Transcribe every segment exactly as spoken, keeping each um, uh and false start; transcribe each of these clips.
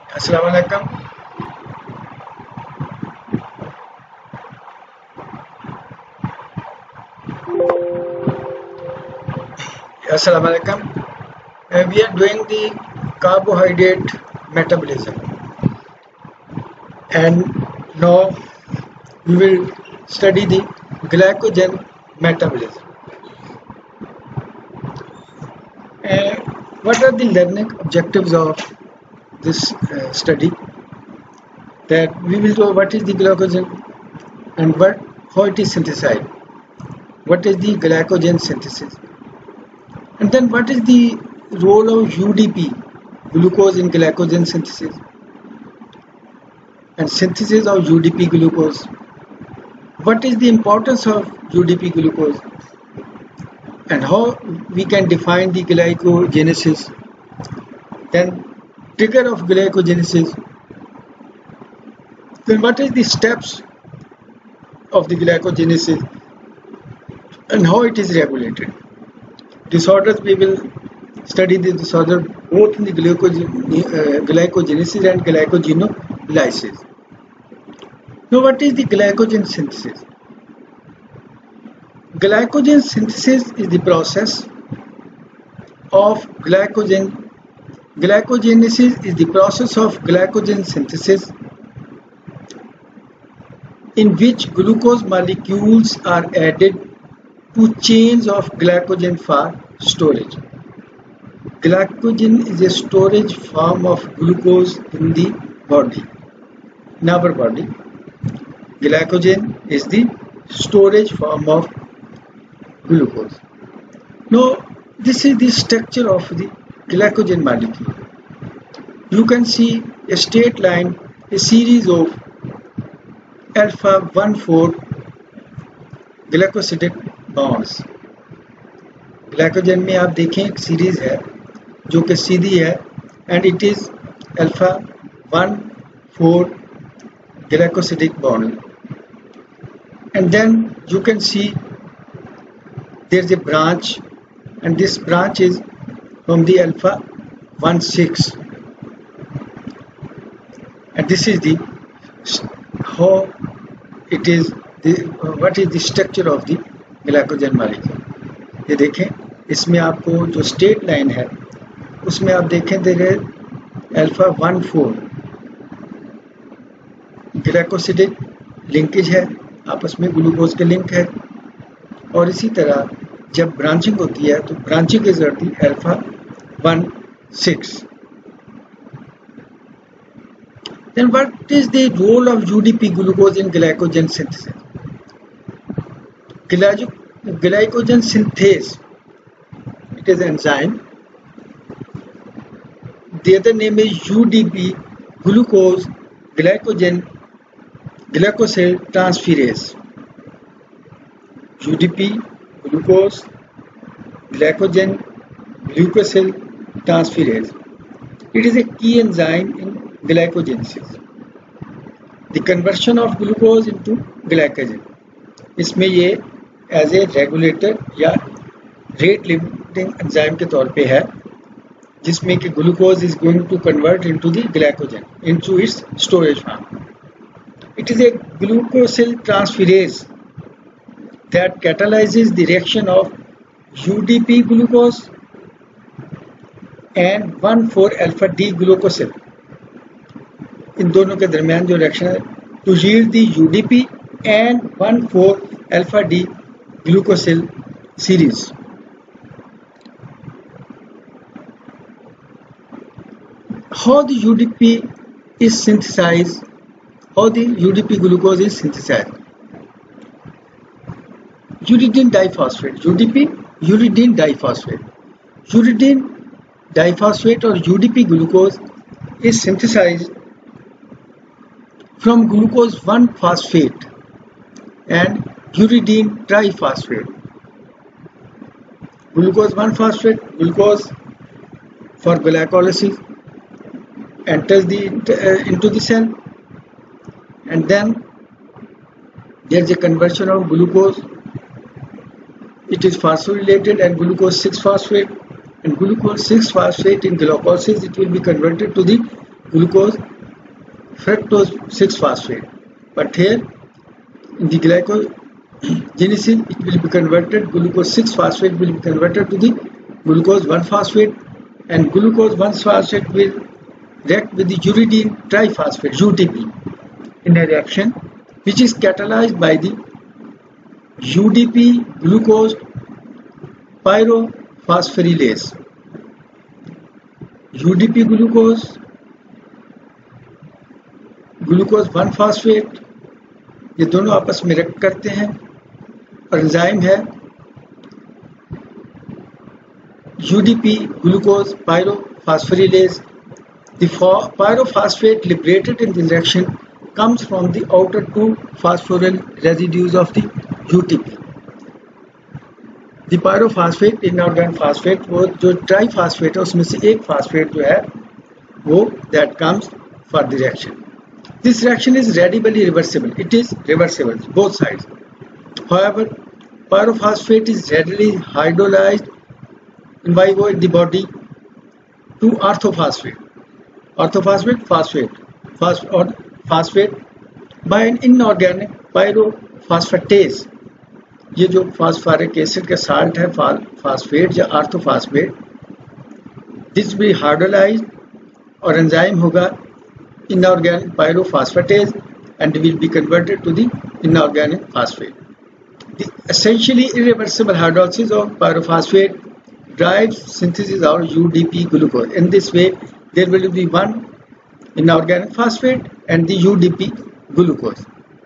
Assalamu alaikum. Assalamu alaikum. Uh, we are doing the carbohydrate metabolism, and now we will study the glycogen metabolism. Uh, what are the learning objectives of this uh, study? That we will know what is the glycogen and what how it is synthesized. What is the glycogen synthesis? And then what is the role of U D P, glucose in glycogen synthesis, and synthesis of U D P glucose? What is the importance of U D P glucose, and how we can define the glycogenesis? Then trigger of glycogenesis. Then what is the steps of the glycogenesis and how it is regulated? Disorders, we will study the disorder both in the glycogen, uh, glycogenesis and glycogenolysis. Now, what is the glycogen synthesis? Glycogen synthesis is the process of glycogen. Glycogenesis is the process of glycogen synthesis in which glucose molecules are added to chains of glycogen for storage. Glycogen is a storage form of glucose in the body. In our body, glycogen is the storage form of glucose. Now, this is the structure of the glycogen molecule. You can see a straight line, a series of alpha one four glycosidic bonds. Glycogen में आप देखें एक series है जो कि सीधी है and it is alpha one four glycosidic bond, and then you can see there is a branch, and this branch is from the alpha one six, and this is the how it is the uh, what is the structure of the glycogen molecule. ये देखें, इसमें आपको जो straight line है उसमें आप देखें there alpha one four glycosidic linkage है, आपस में ग्लूकोज के लिंक है, और इसी तरह जब ब्रांचिंग होती है तो branching is at the alpha one six. Then what is the role of U D P glucose in glycogen synthesis? Glycogen synthase, it is an enzyme. The other name is U D P, glucose glycogen glycosyl transferase. U D P, glucose glycogen glycosyl transferase. It is a key enzyme in glycogenesis. The conversion of glucose into glycogen. इसमें ये as a regulator या rate limiting enzyme के तौर पे है, जिसमें कि glucose is going to convert into the glycogen into its storage form. It is a glucosyl transferase that catalyses the reaction of UDP glucose and one four alpha D glucosyl. इन दोनों के दरमियान जो रिएक्शन है to yield the UDP and one four alpha D glucosyl series. How the U D P is synthesized? How the U D P glucose is synthesized? Uridine diphosphate. U D P uridine diphosphate. Uridine diphosphate or U D P glucose is synthesized from glucose one phosphate and uridine triphosphate. Glucose one phosphate, glucose for glycolysis enters the uh, into the cell, and then there is a conversion of glucose. It is phosphorylated and glucose six phosphate, and glucose six phosphate in glycolysis it will be converted to the glucose, fructose six phosphate. But here in the glycogenesis it will be converted, glucose six phosphate will be converted to the glucose one phosphate, and glucose one phosphate will react with the uridine triphosphate U T P in a reaction which is catalyzed by the U D P glucose pyrophosphorylase. U D P glucose, glucose one phosphate, ये दोनों आपस में react करते हैं और enzyme है UDP glucose pyrophosphorylase. The pyrophosphate liberated in the reaction comes from the outer two phosphoryl residues of the U T P. The pyrophosphate inorganic phosphate, वो जो ट्राइफॉस्फेट है उसमें से एक फॉस्फेट जो है वो that comes for the reaction. This reaction is readily reversible. It is reversible both sides. However, pyrophosphate is readily hydrolyzed in vivo in the body to orthophosphate. Orthophosphate, phosphate, phosphate or phosphate by an inorganic pyrophosphatase. ये जो phosphoric acid का salt है phosphate या orthophosphate, this will be hydrolyzed और enzyme होगा inorganic pyrophosphatase and will be converted to the inorganic phosphate. The essentially irreversible hydrolysis of pyrophosphate drives synthesis of U D P glucose. In this way, there will be one inorganic phosphate and the U D P glucose.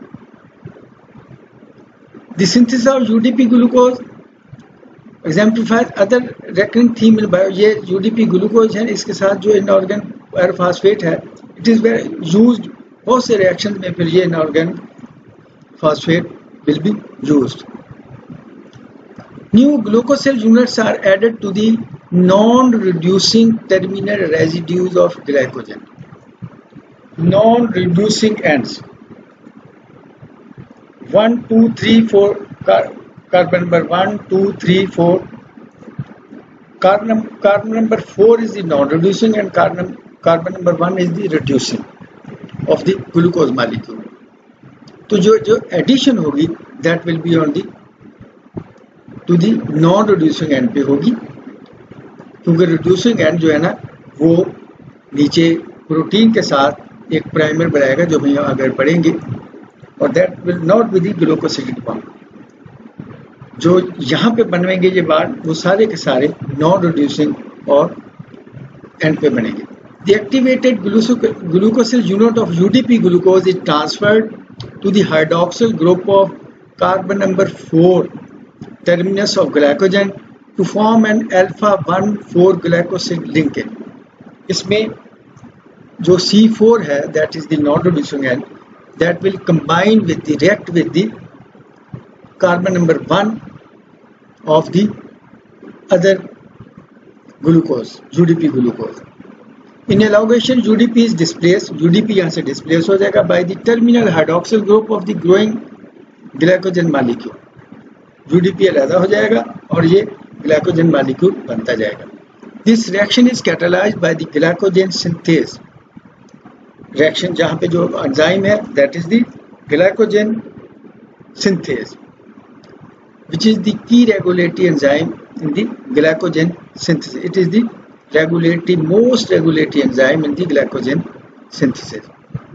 The synthesis of U D P glucose exemplifies other recurring theme in bio. ये U D P glucose है, इसके साथ जो inorganic pyrophosphate है, it is very used. बहुत से reactions में फिर ये inorganic phosphate will be used. New glucosylate units are added to the non-reducing terminal residues of glycogen. Non-reducing ends. One, two, three, four. Car carbon number one, two, three, four. Carbon, carbon number four is the non-reducing, and carbon carbon number one is the reducing of the glucose molecule. तो जो जो addition होगी, that will be on the to the non-reducing end पे होगी, क्योंकि reducing end जो है ना वो नीचे प्रोटीन के साथ एक प्राइमर बनाएगा जो हम यहाँ अगर पढ़ेंगे, और that will not be the glucosidic bond. जो यहाँ पे बनवेंगे ये बाड वो सारे के सारे non-reducing और end पे बनेंगे. The activated glucosyl unit of U D P glucose is transferred to the hydroxyl group of carbon number four terminus of glycogen to form an alpha one four glycosid linkage. इसमें जो C four है, that is the non-reducing end, that will combine with the react with the carbon number one of the other glucose, U D P glucose. In elongation, U D P is displaced. U D P यहाँ से displace हो जाएगा by the terminal hydroxyl group of the growing glycogen molecule. U D P अलग हो जाएगा और ये glycogen molecule बनता जाएगा. This reaction is catalyzed by the glycogen synthase. Reaction जहाँ पे जो enzyme है, that is the glycogen synthase, which is the key regulatory enzyme in the glycogen synthesis. It is the regulatory, most regulatory enzyme in the glycogen synthesis.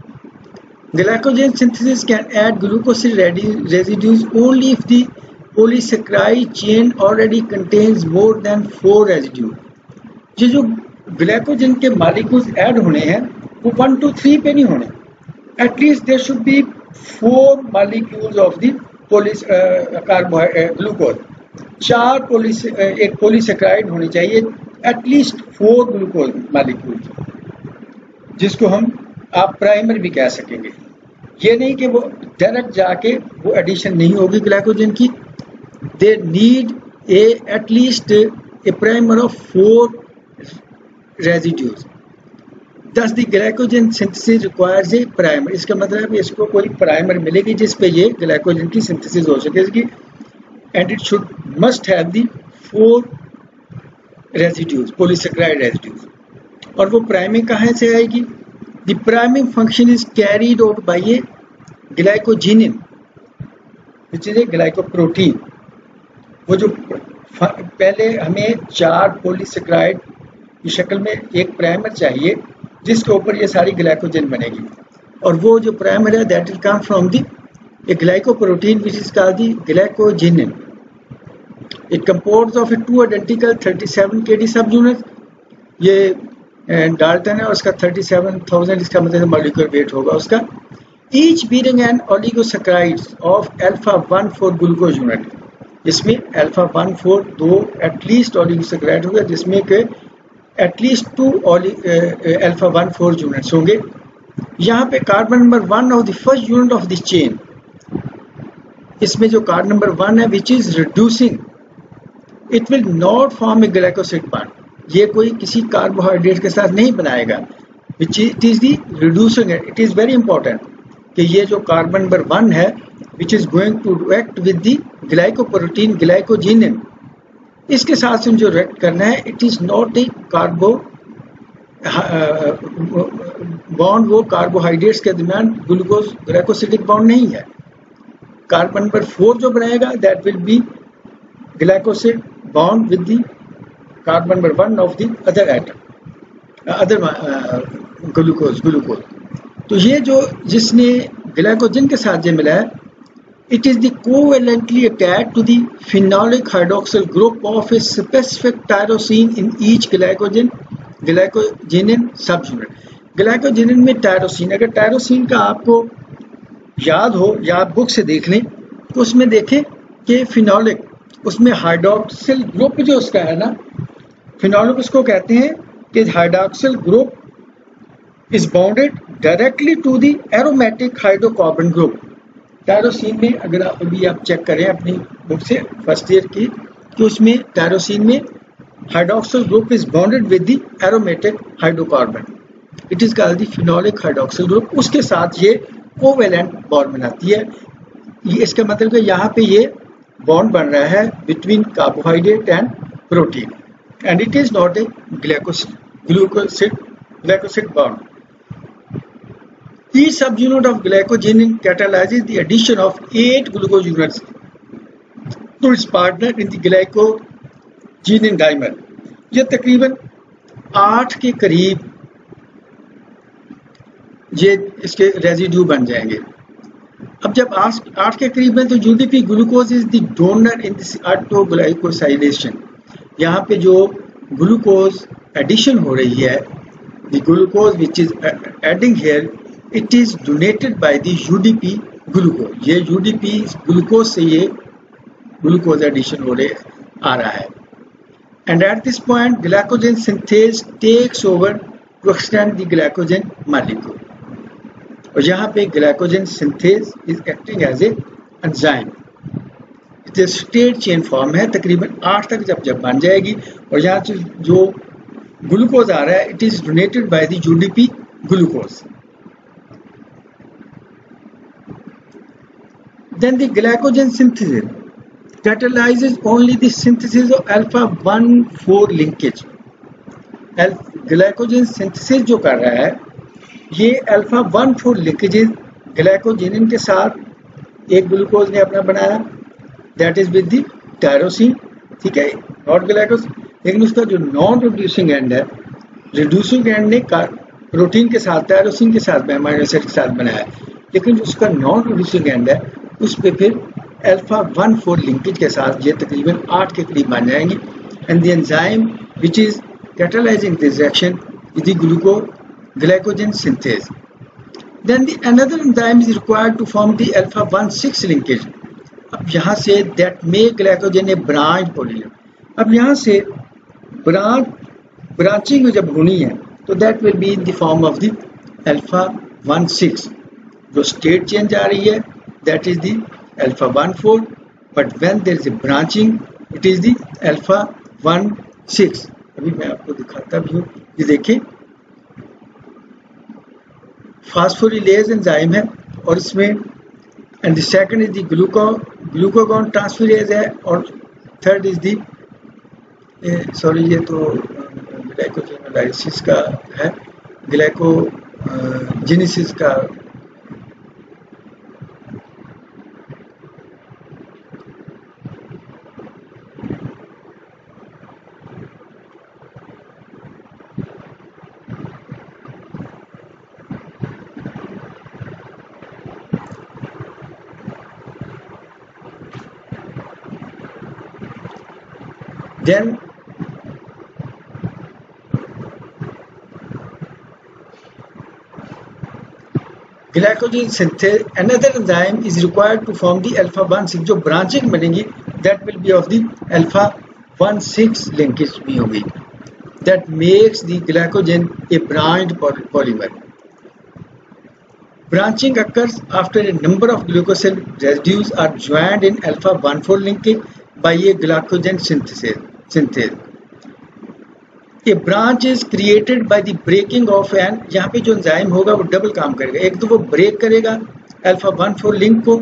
Glycogen synthesis can add glucose residues only if the polysaccharide chain already contains more than four residues. ये जो glycogen के molecules add होने हैं वो one to three पे नहीं होने. At least there should be four molecules of the poly uh, carbohydrate uh, glucose. चार poly uh, एक polysaccharide होनी चाहिए. At least four glucose molecules, जिसको हम आप प्राइमर भी कह सकेंगे. ये नहीं कि वो डायरेक्ट जाके वो एडिशन नहीं होगी ग्लाइकोजन की. They need a at least a primer of four residues. Thus the glycogen synthesis requires a primer. इसका मतलब है इसको कोई प्राइमर मिलेगी जिस पे ये ग्लाइकोजन की सिंथेसिस हो सकेगी, and it should must have the four residues, polysaccharide residues. और वो प्राइमिंग कहाँ से आएगी? The priming function is carried out by a glycogenin, which is a glycoprotein. वो जो पहले हमें चार पॉलीसेकेराइड की शक्ल में एक प्राइमर चाहिए जिसके ऊपर ये सारी ग्लाइकोजन बनेगी, और वो जो प्राइमर है that will come from the a glycoprotein which is called the glycogenin. It composed of two identical thirty-seven K D subunits. ये डाल्टन है और उसका thirty-seven thousand, इसका मतलब मॉलिक्यूलर वेट होगा उसका. Each bearing an oligosaccharides of alpha one four glucose unit. इसमें alpha one four दो at least oligosaccharides होगा जिसमें के at least two alpha one four units होंगे. यहाँ पे carbon number one of the first unit of this chain, इसमें जो कार्बन नंबर वन है which is reducing, it will not form a glycoside bond. ये कोई किसी कार्बोहाइड्रेट के साथ नहीं बनाएगा, which it is the reducing. It is very important कि ये जो कार्बन नंबर वन है which is going to react with the glycoprotein glycogenin, इसके साथ से जो रिएक्ट करना है it is not a carbo bond, वो कार्बोहाइड्रेट्स के दरमियान ग्लूकोज ग्लाइकोसिडिक बॉन्ड नहीं है. कार्बन नंबर फोर जो बनाएगा that will be glycoside bond with the carbon number one of the other atom other glucose glucose तो ये जो जिसने ग्लाइकोजन के साथ जो मिला है, it is the covalently attached to the phenolic hydroxyl group of a specific tyrosine in each glycogen glycogenin subunit. ग्लाइकोजेनिन में टायरोसिन, अगर टायरोसिन का आपको याद हो या आप बुक से देख लें तो उसमें देखें कि फिनोलिक, उसमें हाइड्रोक्सिल ग्रुप जो उसका है ना, फिनोलिक उसको कहते हैं कि hydroxyl group is bounded directly to the aromatic hydrocarbon group. Tyrosine में अगर आप अभी आप चेक करें अपनी बुक से फर्स्ट ईयर की, तो उसमें टायरोसिन में hydroxyl group is bounded with the aromatic hydrocarbon, it is called the phenolic hydroxyl group. उसके साथ ये कोवेलेंट बॉन्ड बनाती है. ये इसका मतलब है यहाँ पे ये बॉन्ड बन रहा है between carbohydrate and protein, and it is not a glycoside glucoside glycoside bond. Each subunit of glycogenin catalyzes the addition of eight glucose units to its partner in the glycogenin dimer. ये तकरीबन आठ के करीब ये इसके residue बन जाएंगे. अब जब आठ के करीब है तो UDP glucose is the donor in this autoglycosylation. यहाँ पे जो ग्लूकोज एडिशन हो रही है, the glucose which is adding here, it is donated by the UDP glucose. ये यूडीपी ग्लूकोज से ये ग्लूकोज एडिशन हो रहे आ रहा है. And at this point glycogen synthase takes over to extend the glycogen molecule. और यहाँ पे glycogen synthase is acting as a enzyme. It straight chain form है, तकरीबन आठ तक जब जब बन जाएगी. और यहाँ से जो ग्लूकोज आ रहा है it is donated by the UDP glucose. Then the glycogen synthesis catalyzes only the synthesis of alpha one four linkage. Glycogen synthesis जो कर रहा है ये alpha one four linkages ग्लाइकोजेनिन के साथ एक ग्लूकोज ने अपना बनाया, that is with the tyrosine, ठीक है, not ग्लाइकोज. लेकिन उसका जो नॉन रिड्यूसिंग एंड है, रिड्यूसिंग एंड ने प्रोटीन के साथ टायरोसिन के साथ अमीनो एसिड के साथ बनाया, लेकिन उसका नॉन रिड्यूसिंग एंड है उस पे फिर अल्फा वन फोर लिंकेज के साथ ये तकरीबन आठ के करीब बन जाएंगी. And the enzyme which is catalysing this reaction is the gluco glycogen synthase. Then the another enzyme is required to form the alpha one six linkage. अब यहाँ से that make glycogen a branch polymer. अब यहाँ से branch branching जब होनी है तो that will be in the form of the alpha one six. जो स्टेट चेंज आ रही है that is the alpha one four, but when there is a branching it is the alpha one six. अभी मैं आपको दिखाता भी हूँ, ये देखिए फास्फोरिलेज एंजाइम है और इसमें and the second is the gluco glucagon transferase है और थर्ड इज द सॉरी ये तो ग्लाइकोजेनोलाइसिस का है, ग्लाइको जेनेसिस का then glycogen synthase, another enzyme is required to form the alpha one six, जो branching बनेगी that will be of the alpha one six linkage भी होगी, that makes the glycogen a branched polymer. Branching occurs after a number of glucosylation residues are joined in alpha one four linkage by a glycogen synthase. synthase. A branch is created by the breaking of an, यहाँ पे जो enzyme होगा वो double काम करेगा, एक तो वो ब्रेक करेगा अल्फा वन फोर लिंक को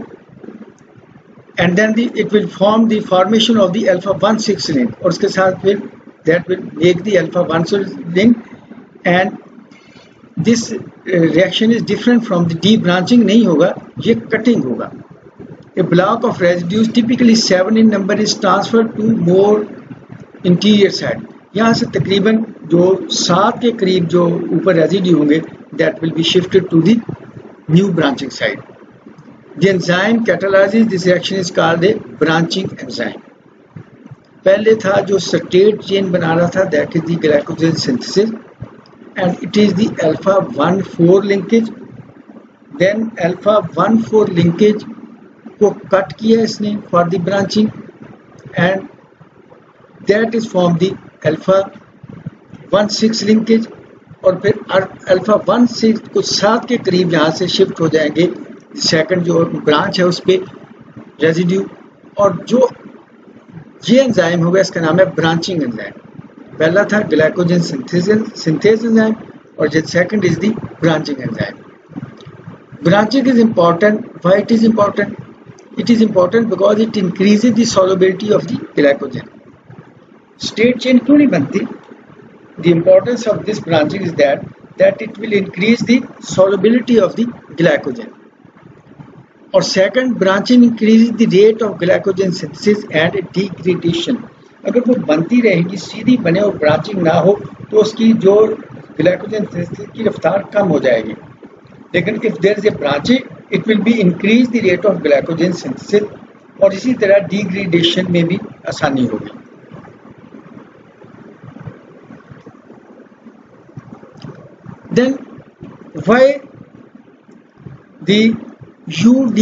and then the it will form the formation of the alpha one six link, और उसके साथ फिर that will make the alpha one six link and this reaction is different from the debranching नहीं होगा, ये cutting होगा. A block of residues typically seven in number is transferred to more interior side, यहाँ से तकरीबन जो सात के करीब जो ऊपर रेजिड्यू होंगे that will be shifted to the new branching side. The enzyme catalyses this reaction is called a branching enzyme. पहले था जो स्ट्रेट चेन बना रहा था that is the glycogen synthesis and it is the alpha one four linkage. Then alpha one four linkage को cut किया इसने for the branching and that is from the alpha one six linkage, और फिर alpha one six कुछ सात के करीब यहाँ से शिफ्ट हो जाएंगे सेकंड जो ब्रांच है उस पे रेजिड्यू, और जो ये एंजाइम होगा इसका नाम है ब्रांचिंग एंजाइम. पहला था ग्लाइकोजन सिंथेस एंजाइम और जो second is the branching enzyme. Branching is important. Why it is important? It is important because it increases the solubility of the glycogen. Straight chain क्यों नहीं बनती? The importance of this branching is that that it will increase the solubility of the glycogen. और second, branching increases the rate of glycogen synthesis and degradation. अगर वो बनती रहेगी सीधी बने और ब्रांचिंग ना हो तो उसकी जो ग्लाइकोजन सिंथेसिस की रफ्तार कम हो जाएगी. लेकिन if there is a branching, it will be increase the rate of glycogen synthesis, और इसी तरह degradation में भी आसानी होगी. Then why the U D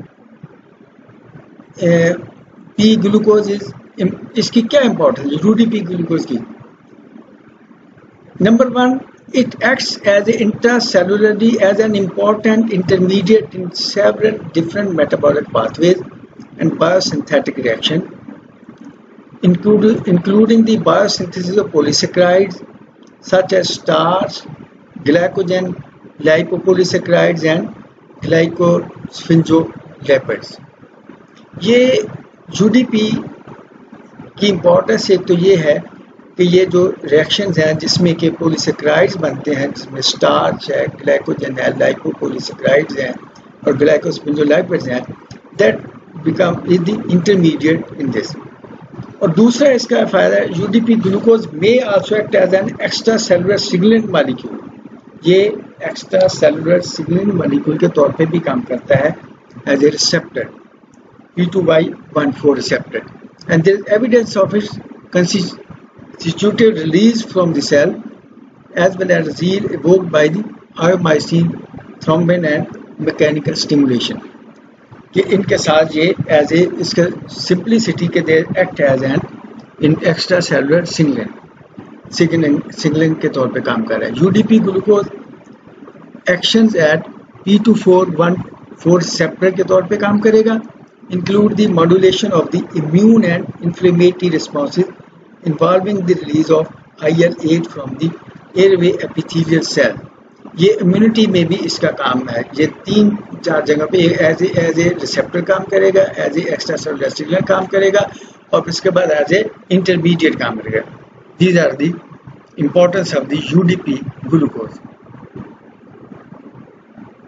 P glucose is, इसकी क्या इम्पोर्टेंस है U D P glucose की? Number one, it acts as a intracellularly as an important intermediate in several different metabolic pathways and biosynthetic reaction, including including the biosynthesis of polysaccharides such as starch, glycogen, lipopolysaccharides and glycosphingolipids. ये U D P की importance एक तो ये है कि ये जो reactions हैं जिसमें कि पोलीसेक्राइड्स बनते हैं, जिसमें स्टार्च है, ग्लाइकोजन है, लाइपोपोलीसेक्राइड्स हैं और ग्लाइकोस्फिंगोलाइपिड्स हैं, that become is the intermediate in this. और दूसरा इसका फायदा है U D P ग्लूकोज में also act as an extra cellular signalling molecule. ये एक्स्ट्रा सेलुलर सिग्नलिंग मॉलिक्यूल के तौर पे भी काम करता है as a receptor, P two Y one four receptor, and there is evidence of its constitutive release from the cell as well as zeal evoked by the iomycin, thrombin and mechanical stimulation. कि इनके साथ ये as ए इसका simplicity के they act as an in extra cellular signalling signalling signalling के तौर पे काम कर रहा है. U D P glucose actions at P two four one four receptor के तौर पे काम करेगा, include the modulation of the immune and inflammatory responses involving the release of I L eight from the airway epithelial cell. ये immunity में भी इसका काम है. ये तीन चार जगह पे as a as a receptor काम करेगा, as a extra cellular signal काम करेगा और इसके बाद एज ए इंटरमीडिएट काम करेगा. These are the importance of the U D P glucose.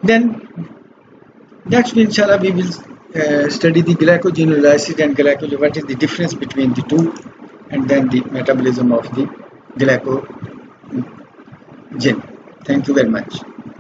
Then next inshallah we will uh, study the glycogenolysis and glycogen, what is the difference between the two, and then the metabolism of the glycogen. Thank you very much.